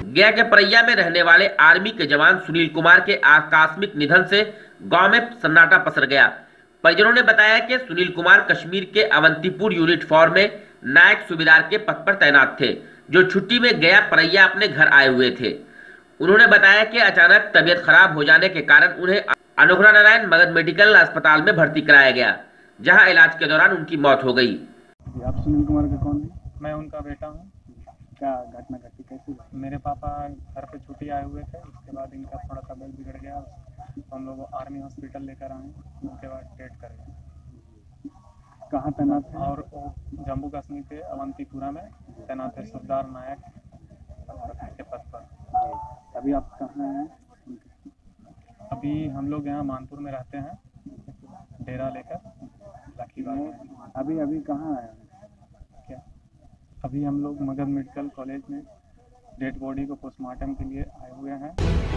गया के परैया में रहने वाले आर्मी के जवान सुनील कुमार के आकस्मिक निधन से गांव में सन्नाटा पसर गया। परिजनों ने बताया कि सुनील कुमार कश्मीर के अवंतीपुर यूनिट 4 में नायक सूबेदार के पद पर तैनात थे, जो छुट्टी में गया परैया अपने घर आए हुए थे। उन्होंने बताया कि अचानक तबीयत खराब हो जाने के कारण उन्हें अनुग्रह नारायण मगध मेडिकल अस्पताल में भर्ती कराया गया, जहां इलाज के दौरान उनकी मौत हो गई। आप सुनील कुमार के कौन है? मैं उनका बेटा हूँ। क्या घटना घटी, कैसी? मेरे पापा घर पे छुट्टी आए हुए थे, उसके बाद इनका थोड़ा तबीयत बिगड़ गया, तो हम लोग आर्मी हॉस्पिटल लेकर आए, उसके बाद डेट कर गए। कहाँ तैनात है? और वो जम्मू कश्मीर के अवंतीपुरा में तैनात है, सूबेदार नायक के पद पर। अभी आप कहाँ हैं? अभी हम लोग यहाँ मानपुर में रहते हैं, डेरा लेकर लखीबाग में। अभी कहाँ आए? क्या अभी हम लोग मगध मेडिकल कॉलेज में डेड बॉडी को पोस्टमार्टम के लिए आए हुए हैं।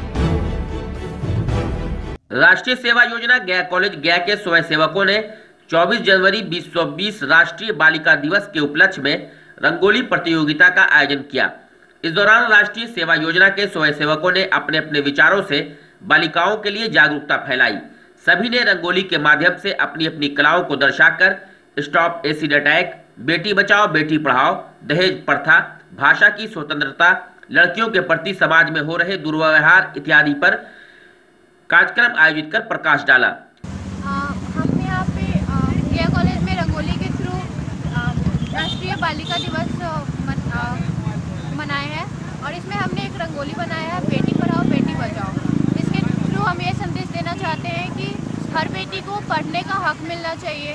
राष्ट्रीय सेवा योजना गया कॉलेज गया के स्वयं सेवकों ने 24 जनवरी 2020 राष्ट्रीय बालिका दिवस के उपलक्ष्य में रंगोली प्रतियोगिता का आयोजन किया। इस दौरान राष्ट्रीय सेवा योजना के स्वयं सेवकों ने अपने अपने विचारों से बालिकाओं के लिए जागरूकता फैलाई। सभी ने रंगोली के माध्यम से अपनी अपनी कलाओं को दर्शाकर stop acid attack, Beti Bachao Beti Padhao, दहेज प्रथा, भाषा की स्वतंत्रता, लड़कियों के प्रति समाज में हो रहे दुर्व्यवहार इत्यादि पर कार्यक्रम आयोजित कर प्रकाश डाला। हमने यहाँ पे गया कॉलेज में रंगोली के थ्रू राष्ट्रीय बालिका दिवस मनाया है, और इसमें हमने एक रंगोली बनाया है, बेटी पढ़ाओ बेटी बचाओ। इसके थ्रू हम ये संदेश देना चाहते हैं कि हर बेटी को पढ़ने का हक मिलना चाहिए।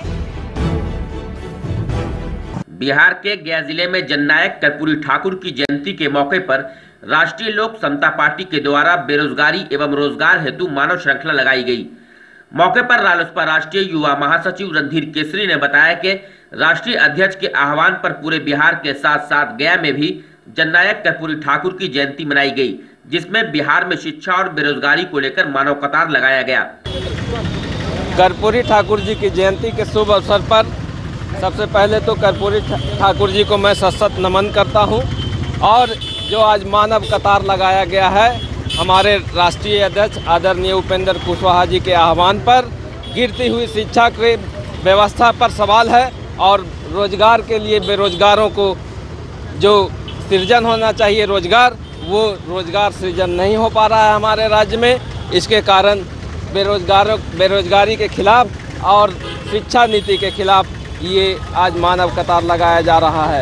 बिहार के गया जिले में जननायक कर्पूरी ठाकुर की जयंती के मौके पर राष्ट्रीय लोक समता पार्टी के द्वारा बेरोजगारी एवं रोजगार हेतु मानव श्रृंखला लगाई गई। मौके पर रालोसपा राष्ट्रीय युवा महासचिव रणधीर केसरी ने बताया कि राष्ट्रीय अध्यक्ष के आह्वान पर पूरे बिहार के साथ साथ गया में भी जननायक कर्पूरी ठाकुर की जयंती मनाई गई, जिसमें बिहार में शिक्षा और बेरोजगारी को लेकर मानव कतार लगाया गया। कर्पूरी ठाकुर जी की जयंती के शुभ अवसर पर सबसे पहले तो कर्पूरी ठाकुर जी को मैं सशत नमन करता हूं, और जो आज मानव कतार लगाया गया है हमारे राष्ट्रीय अध्यक्ष आदरणीय उपेंद्र कुशवाहा जी के आह्वान पर, गिरती हुई शिक्षा की व्यवस्था पर सवाल है, और रोजगार के लिए बेरोजगारों को जो सृजन होना चाहिए रोजगार, वो रोजगार सृजन नहीं हो पा रहा है हमारे राज्य में। इसके कारण बेरोजगारी के खिलाफ और शिक्षा नीति के खिलाफ ये आज मानव कतार लगाया जा रहा है।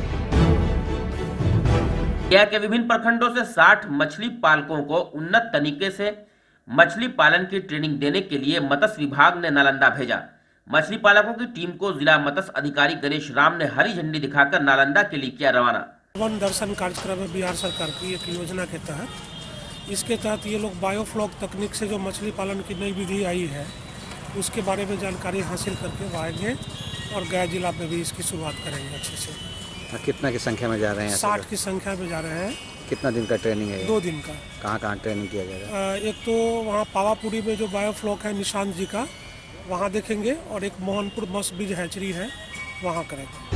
गया के विभिन्न प्रखंडों से 60 मछली पालकों को उन्नत तरीके से मछली पालन की ट्रेनिंग देने के लिए मत्स्य विभाग ने नालंदा भेजा। मछली पालकों की टीम को जिला मत्स्य अधिकारी गणेश राम ने हरी झंडी दिखाकर नालंदा के लिए किया रवाना। वन दर्शन कार्यक्रम है बिहार सरकार की एक योजना के तहत। इसके तहत ये लोग बायोफ्लॉक तकनीक से जो मछली पालन की नई विधि आई है उसके बारे में जानकारी हासिल करके वो आएंगे और गया जिला में भी इसकी शुरुआत करेंगे अच्छे से। कितना की संख्या में जा रहे हैं? 60 की संख्या में जा रहे हैं। कितना दिन का ट्रेनिंग है? 2 दिन का। कहाँ ट्रेनिंग किया जाएगा? एक तो वहाँ पावापुरी में जो बायोफ्लॉक है निशांत जी का, वहाँ देखेंगे, और एक मोहनपुर मत्स्य बीज हैचरी है वहाँ करेंगे।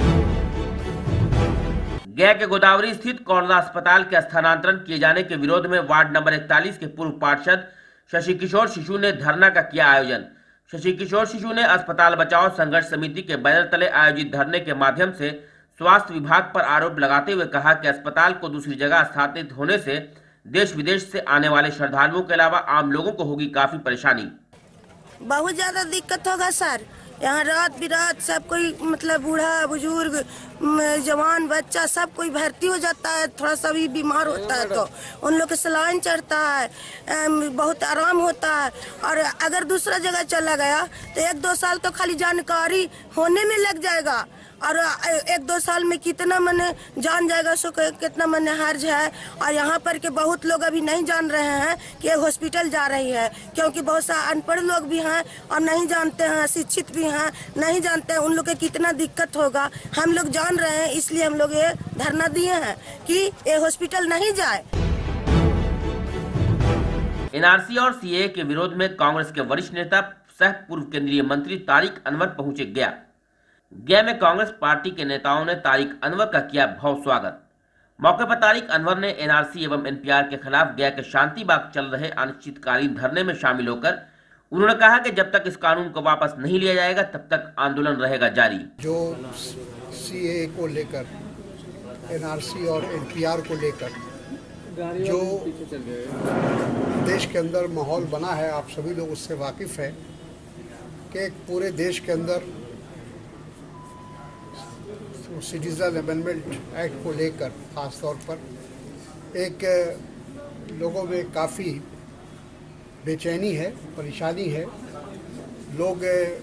गया के गोदावरी स्थित कोरोना अस्पताल के स्थानांतरण किए जाने के विरोध में वार्ड नंबर 41 के पूर्व पार्षद शशि किशोर शिशु ने धरना का किया आयोजन। शशि किशोर शिशु ने अस्पताल बचाओ संघर्ष समिति के बैनर तले आयोजित धरने के माध्यम से स्वास्थ्य विभाग पर आरोप लगाते हुए कहा कि अस्पताल को दूसरी जगह स्थापित होने से देश विदेश से आने वाले श्रद्धालुओं के अलावा आम लोगों को होगी काफी परेशानी। बहुत ज्यादा दिक्कत होगा सर। यहाँ रात बिरात सब कोई मतलब बूढ़ा बुजुर्ग जवान बच्चा सब कोई भर्ती हो जाता है, थोड़ा सा भी बीमार होता है तो उन लोग के सलाइन चढ़ता है, बहुत आराम होता है। और अगर दूसरा जगह चला गया तो 1-2 साल तो खाली जानकारी होने में लग जाएगा, और 1-2 साल में कितना मने जान जाएगा, सो कितना मने हर्ज है। और यहाँ पर के बहुत लोग अभी नहीं जान रहे हैं कि हॉस्पिटल जा रही है, क्योंकि बहुत सा अनपढ़ लोग भी हैं और नहीं जानते हैं, शिक्षित भी हैं नहीं जानते हैं, उन लोग के कितना दिक्कत होगा हम लोग जान रहे हैं। इसलिए हम लोग ये धरना दिए हैं कि ये हॉस्पिटल नहीं जाए। एनआरसी और सीएए के विरोध में कांग्रेस के वरिष्ठ नेता सह पूर्व केंद्रीय मंत्री तारिक अनवर पहुंचे गया में कांग्रेस पार्टी के नेताओं ने तारिक अनवर का किया भव्य स्वागत। मौके पर तारिक अनवर ने एनआरसी एवं एनपीआर के खिलाफ गया के शांति बाग चल रहे अनिश्चितकालीन धरने में शामिल होकर उन्होंने कहा कि जब तक इस कानून को वापस नहीं लिया जाएगा तब तक आंदोलन रहेगा जारी। जो सीएए को लेकर, एनआरसी और एनपीआर को लेकर जो देश के अंदर माहौल बना है, आप सभी लोग उससे वाकिफ हैं कि पूरे देश के अंदर सिटीजन अमेंडमेंट एक्ट को लेकर खास तौर पर एक लोगों में काफ़ी बेचैनी है, परेशानी है। लोग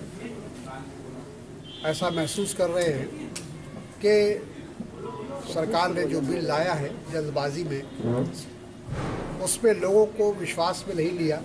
ऐसा महसूस कर रहे हैं कि सरकार ने जो बिल लाया है जल्दबाजी में, उसमें लोगों को विश्वास में नहीं लिया।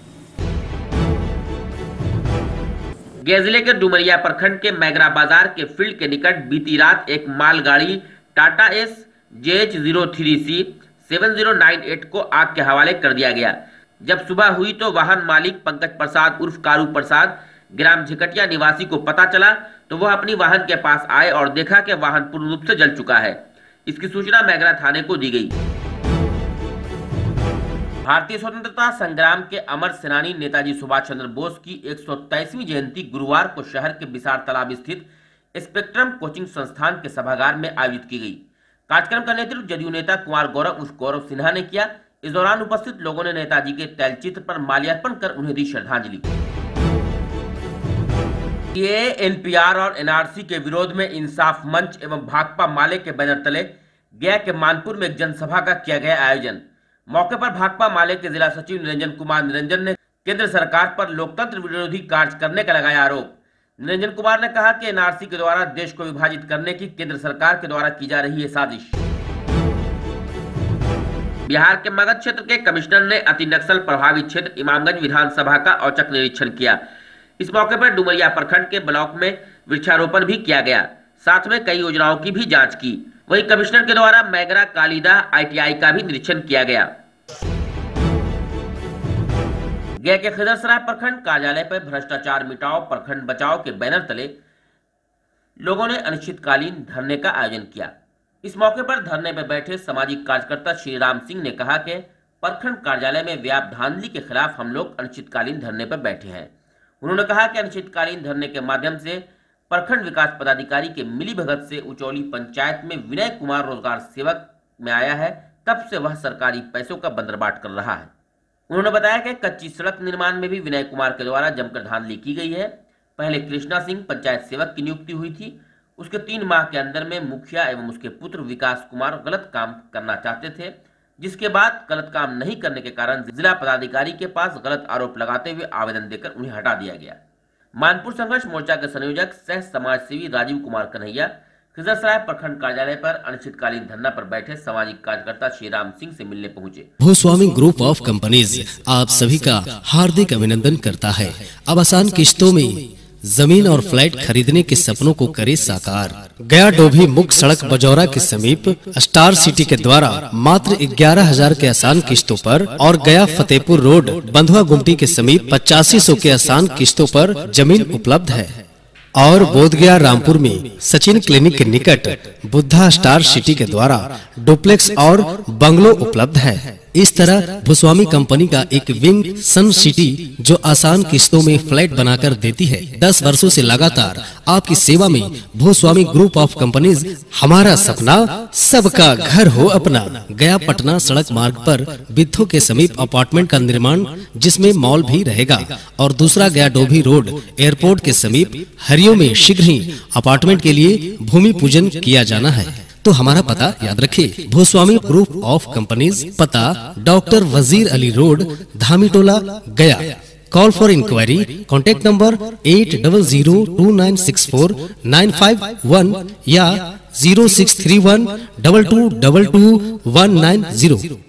गया जिले के डुमरिया प्रखंड के मैगरा बाजार के फील्ड के निकट बीती रात एक मालगाड़ी टाटा एस JH03C 7098 को आग के हवाले कर दिया गया। जब सुबह हुई तो वाहन मालिक पंकज प्रसाद उर्फ कारू प्रसाद ग्राम झिकटिया निवासी को पता चला तो वह अपनी वाहन के पास आए और देखा कि वाहन पूर्ण रूप से जल चुका है। इसकी सूचना मैगरा थाने को दी गई। भारतीय स्वतंत्रता संग्राम के अमर सेनानी नेताजी सुभाष चंद्र बोस की 123वीं जयंती गुरुवार को शहर के बिसार तालाब स्थित स्पेक्ट्रम कोचिंग संस्थान के सभागार में आयोजित की गई। कार्यक्रम का नेतृत्व जदयू नेता कुमार गौरव उर्फ गौरव सिन्हा ने किया। इस दौरान उपस्थित लोगों ने नेताजी के तैलचित्र पर माल्यार्पण कर उन्हें दी श्रद्धांजलि। ये एनपीआर और एनआरसी के विरोध में इंसाफ मंच एवं भाकपा माले के बैनर तले गया के मानपुर में एक जनसभा का किया गया आयोजन। मौके पर भाकपा माले के जिला सचिव निरंजन कुमार निरंजन ने केंद्र सरकार पर लोकतंत्र विरोधी कार्य करने का लगाया आरोप। निरंजन कुमार ने कहा कि एनआरसी के द्वारा देश को विभाजित करने की केंद्र सरकार के द्वारा की जा रही है साजिश। बिहार के मगध क्षेत्र के कमिश्नर ने अति नक्सल प्रभावित क्षेत्र इमामगंज विधानसभा का औचक निरीक्षण किया। इस मौके पर डुमरिया प्रखंड के ब्लॉक में वृक्षारोपण भी किया गया, साथ में कई योजनाओं की भी जांच की। वहीं कमिश्नर के द्वारा मैगरा कालीदा ITI का भी निरीक्षण किया गया। गया के खिदरसराय प्रखंड कार्यालय पर भ्रष्टाचार मिटाओ प्रखंड बचाओ के बैनर तले लोगों ने अनिश्चितकालीन धरने का आयोजन किया। इस मौके पर धरने में बैठे सामाजिक कार्यकर्ता श्री राम सिंह ने कहा कि प्रखंड कार्यालय में व्याप्त धांधली के खिलाफ हम लोग अनिश्चितकालीन धरने पर बैठे हैं। उन्होंने कहा कि अनिश्चितकालीन धरने के माध्यम से प्रखंड विकास पदाधिकारी के मिलीभगत से उचौली पंचायत में विनय कुमार रोजगार सेवक में आया है, तब से वह सरकारी पैसों का बंदरबाट कर रहा है। उन्होंने बताया कि कच्ची सड़क निर्माण में भी विनय कुमार के द्वारा जमकर धांधली की गई है। पहले कृष्णा सिंह पंचायत सेवक की नियुक्ति हुई थी। उसके 3 माह के अंदर में मुखिया एवं उसके पुत्र विकास कुमार गलत काम करना चाहते थे, जिसके बाद गलत काम नहीं करने के कारण जिला पदाधिकारी के पास गलत आरोप लगाते हुए आवेदन देकर उन्हें हटा दिया गया। मानपुर संघर्ष मोर्चा के संयोजक सह समाज सेवी राजीव कुमार कन्हैया खिदरसराय प्रखंड कार्यालय पर अनिश्चितकालीन धरना पर बैठे सामाजिक कार्यकर्ता श्री राम सिंह से मिलने पहुंचे। भूस्वामी ग्रुप ऑफ कंपनीज आप सभी का हार्दिक अभिनंदन करता है। अब आसान किश्तों में जमीन और फ्लैट खरीदने के सपनों को करे साकार। गया डोभी मुख्य सड़क बजौरा के समीप स्टार सिटी के द्वारा मात्र 11,000 के आसान किश्तों पर और गया फतेहपुर रोड बंधुआ गुमटी के समीप 8500 के आसान किश्तों पर जमीन उपलब्ध है। और बोधगया रामपुर में सचिन क्लिनिक के निकट बुद्धा स्टार सिटी के द्वारा डुप्लेक्स और बंगलो उपलब्ध है। इस तरह भूस्वामी कंपनी का एक विंग सन सिटी जो आसान किस्तों में फ्लैट बनाकर देती है। 10 वर्षों से लगातार आपकी सेवा में भूस्वामी ग्रुप ऑफ कंपनीज। हमारा सपना सबका घर हो अपना। गया पटना सड़क मार्ग पर बिद्धो के समीप अपार्टमेंट का निर्माण जिसमें मॉल भी रहेगा और दूसरा गया डोभी रोड एयरपोर्ट के समीप हरियो में शीघ्र ही अपार्टमेंट के लिए भूमि पूजन किया जाना है। तो हमारा पता याद रखिए, भूस्वामी ग्रुप ऑफ कंपनीज, पता doctor Wazir Ali road, Dhamitola, Gaya. Call for inquiry, contact number 8029649551 या 0631222190।